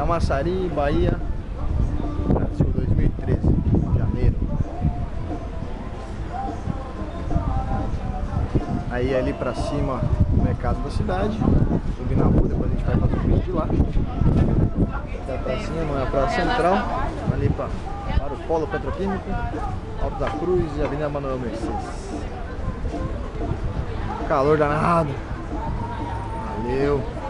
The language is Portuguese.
Camaçari, Bahia, Brasil, 2013, janeiro. Aí ali pra cima, o mercado da cidade. Subir na rua, depois a gente vai fazer um vídeo de lá. Da pracinha, não é a praça central. Ali para o Polo Petroquímico, Alto da Cruz e Avenida Manuel Mercedes. Calor danado. Valeu.